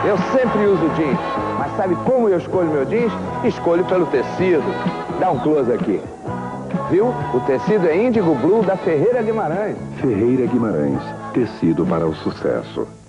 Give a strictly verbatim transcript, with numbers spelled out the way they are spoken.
Eu sempre uso jeans, mas sabe como eu escolho meu jeans? Escolho pelo tecido. Dá um close aqui. Viu? O tecido é Índigo Blue da Ferreira Guimarães. Ferreira Guimarães, tecido para o sucesso.